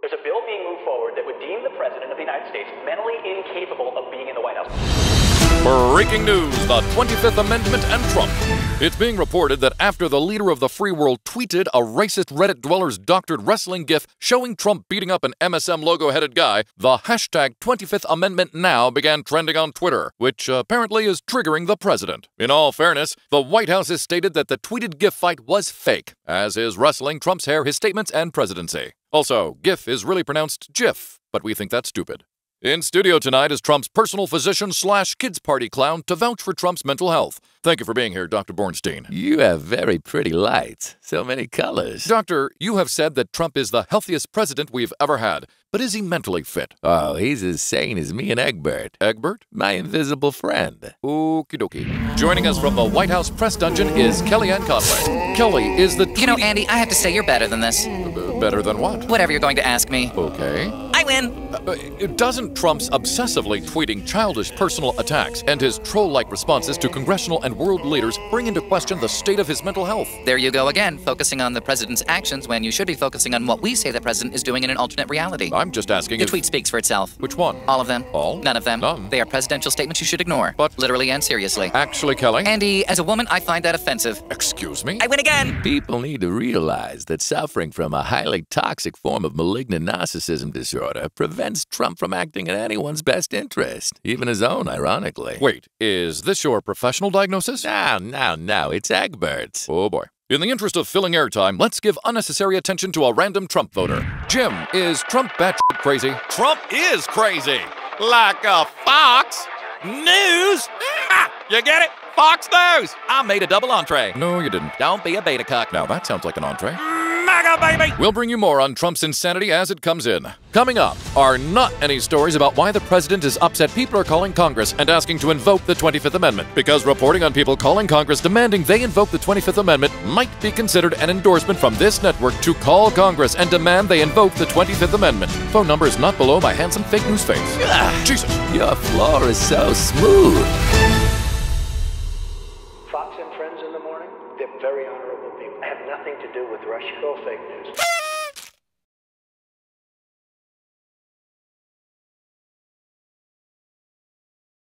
There's a bill being moved forward that would deem the President of the United States mentally incapable of being in the White House. Breaking news, the 25th Amendment and Trump. It's being reported that after the leader of the free world tweeted a racist Reddit dweller's doctored wrestling gif showing Trump beating up an MSM logo-headed guy, the hashtag 25th Amendment Now began trending on Twitter, which apparently is triggering the president. In all fairness, the White House has stated that the tweeted gif fight was fake, as is wrestling Trump's hair, his statements, and presidency. Also, gif is really pronounced GIF, but we think that's stupid. In studio tonight is Trump's personal physician / kids party clown to vouch for Trump's mental health. Thank you for being here, Dr. Bornstein. You have very pretty lights. So many colors. Doctor, you have said that Trump is the healthiest president we've ever had, but is he mentally fit? Oh, he's as sane as me and Egbert. Egbert? My invisible friend. Okie dokie. Joining us from the White House press dungeon is Kellyanne Conway. Kelly is the... You know, Andy, I have to say you're better than this. Better than what? Whatever you're going to ask me. Okay. I win. Doesn't Trump's obsessively tweeting childish personal attacks and his troll-like responses to congressional and world leaders bring into question the state of his mental health? There you go again, focusing on the president's actions when you should be focusing on what we say the president is doing in an alternate reality. I'm just asking The tweet speaks for itself. Which one? All of them. All? None of them. None. They are presidential statements you should ignore. But... literally and seriously. Actually, Kelly? Andy, as a woman, I find that offensive. Excuse me? I win again! People need to realize that suffering from a highly toxic form of malignant narcissism disorder prevents Trump from acting in anyone's best interest, even his own, ironically. Wait, is this your professional diagnosis? No, it's Egbert's. Oh boy. In the interest of filling airtime, let's give unnecessary attention to a random Trump voter. Jim, is Trump batshit crazy? Trump is crazy. Like a Fox News. You get it? Fox News. I made a double entree. No, you didn't. Don't be a beta cuck. Now that sounds like an entree. MAGA, baby. We'll bring you more on Trump's insanity as it comes in. Coming up are not any stories about why the president is upset people are calling Congress and asking to invoke the 25th Amendment, because reporting on people calling Congress demanding they invoke the 25th Amendment might be considered an endorsement from this network to call Congress and demand they invoke the 25th Amendment. Phone number is not below my handsome fake news face. Jesus. Your floor is so smooth. Fox and Friends in the morning, they're very honorable people. Have nothing to do with Russia. All fake news.